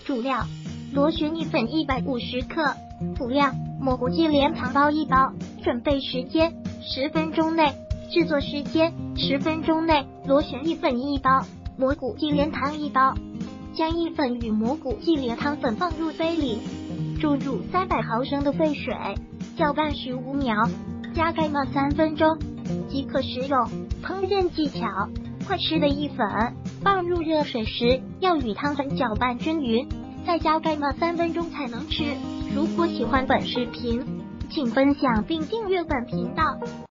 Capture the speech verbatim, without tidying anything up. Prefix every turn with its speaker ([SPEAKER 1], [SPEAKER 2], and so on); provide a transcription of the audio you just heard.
[SPEAKER 1] 主料：螺旋意粉一百五十克，辅料：蘑菇鸡莲糖包一包。准备时间：十分钟内。制作时间：十分钟内。螺旋意粉一包，蘑菇鸡莲糖一包。将意粉与蘑菇鸡莲糖粉放入杯里，注入三百毫升的沸水，搅拌十五秒，加盖冒三分钟即可食用。烹饪技巧：快湿的意粉放入热水时，要与汤粉搅拌均匀，再加盖冒三分钟才能吃。如果喜欢本视频，请分享并订阅本频道。